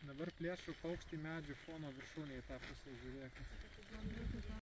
Dabar plėšiu paukštį medžių fono viršūnėje į tą pusę, žiūrėkit.